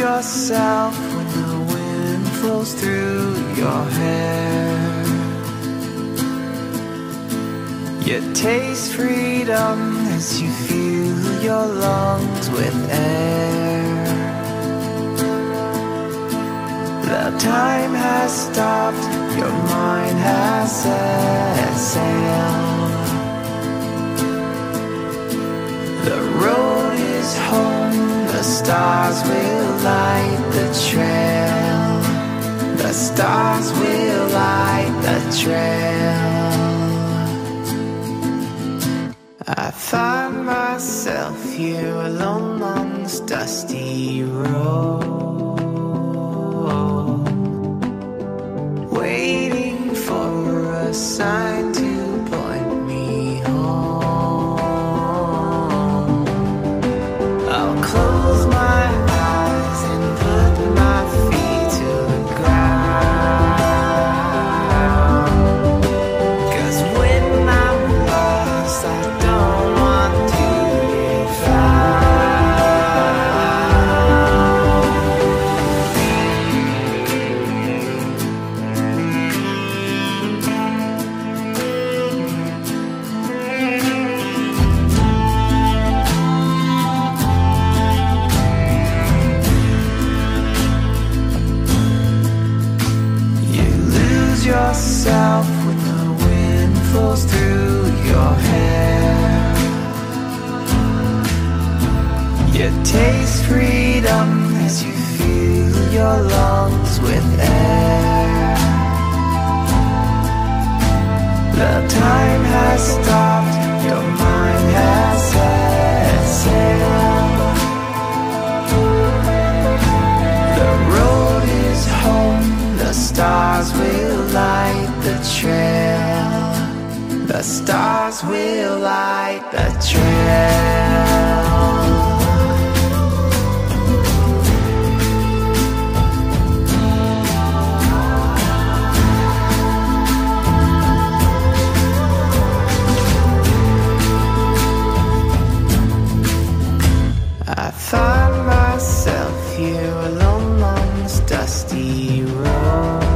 yourself when the wind flows through your hair. You taste freedom as you fill your lungs with air. The time has stopped, your mind has set sail. The road is home, the stars will light the trail. The stars will light the trail. I find myself here alone on this dusty road, waiting for a sign to point me home. I'll close my eyes and put my feet to the ground, 'cause when I'm lost I don't want to get yourself when the wind flows through your hair. You taste freedom as you fill your lungs with air. The time has stopped, your mind has set sail. The road is home, the stars will light the trail. The stars will light the trail. I find myself here alone on this dusty road,